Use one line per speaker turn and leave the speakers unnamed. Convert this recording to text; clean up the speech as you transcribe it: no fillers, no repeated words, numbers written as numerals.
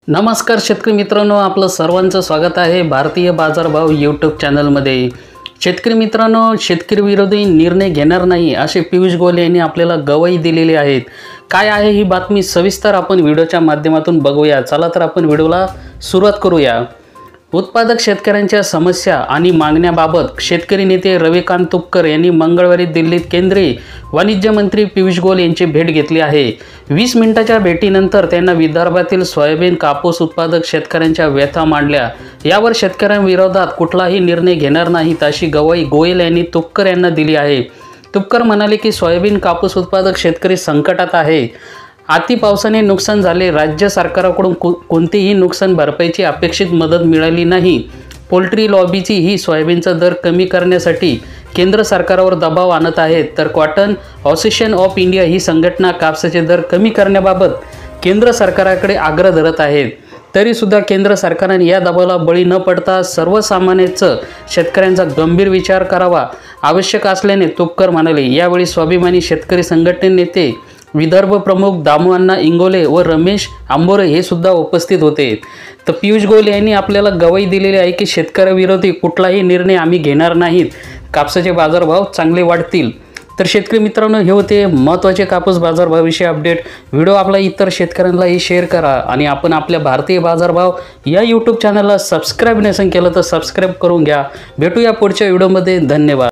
नमस्कार शेतकरी मित्रांनो, आपलं सर्वांचं स्वागत आहे भारतीय बाजारभाव यूट्यूब चॅनलमध्ये। शेतकरी मित्रांनो, शेतकरी विरोधी निर्णय घेणार नाही असे पियुष गोयल यांनी आपल्याला गवाही दिलेली आहे। काय आहे ही बातमी सविस्तर आपण व्हिडिओच्या माध्यमातून बघूया। चला तर आपण व्हिडिओला सुरुवात करूया। उत्पादक शेतकऱ्यांच्या समस्या आणि मागण्याबाबत शेतकरी नेते रविकांत तुपकर यांनी मंगळवारी दिल्लीत केंद्रीय वाणिज्य मंत्री पियुष गोयल यांची भेट घेतली आहे। 20 मिनिटांच्या भेटीनंतर त्यांना विदर्भातील सोयाबीन कापूस उत्पादक शेतकऱ्यांच्या व्यथा मांडल्या। यावर शेतकऱ्यांविरोधात कुठलाही निर्णय घेणार नाहीत अशी गवाही गोयल यांनी तुपकर यांना दिली आहे। तुपकर म्हणाले की सोयाबीन कापूस उत्पादक शेतकरी संकटात आहे। अति पावसाने नुकसान झाले, राज्य सरकाराकडून कोणतीही नुकसान भरपाईची अपेक्षित मदत मिळाली नाही। पोल्ट्री लॉबीची ही सोयाबीनचा दर कमी करण्यासाठी केंद्र सरकारवर दबाव आणत आहे, तर कॉटन असोसिएशन ऑफ इंडिया ही संघटना कापसाचे दर कमी करण्याबाबत केंद्र सरकारकडे आग्रह धरत आहेत। तरी सुद्धा केंद्र सरकारने या दबावाला बळी न पडता सर्वसामान्यांचा शेतकऱ्यांचा गंभीर विचार करावा आवश्यक असल्याने तुपकर म्हणाले। यावेळी स्वाभिमानी शेतकरी संघटने नेते विदर्भ प्रमुख दामुअण्णा इंगोले व रमेश आंबोरे हे सुद्धा उपस्थित होते। तर पियुष गोयल यांनी आपल्याला गवाही दिलेली आहे की शेतकऱ्याविरोधी कुठलाही निर्णय आम्ही घेणार नाहीत, कापसाचे बाजारभाव चांगले वाढतील। तर शेतकरी मित्रांनो, हे होते महत्त्वाचे कापूस बाजारभावाविषयी अपडेट। व्हिडिओ आपला इतर शेतकऱ्यांनाही शेअर करा आणि आपण आपल्या भारतीय बाजारभाव या यूट्यूब चॅनलला सबस्क्राईब नसेल केलं तर सबस्क्राईब करून घ्या। भेटूया पुढच्या व्हिडिओमध्ये। धन्यवाद।